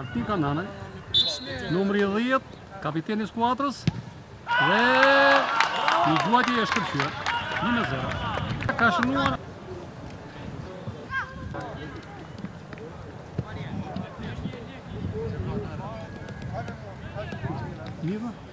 Artica Nana, número 10, capitão dos quadros, e Guadi Escursia, 1-0. Caixa no ar. Viva.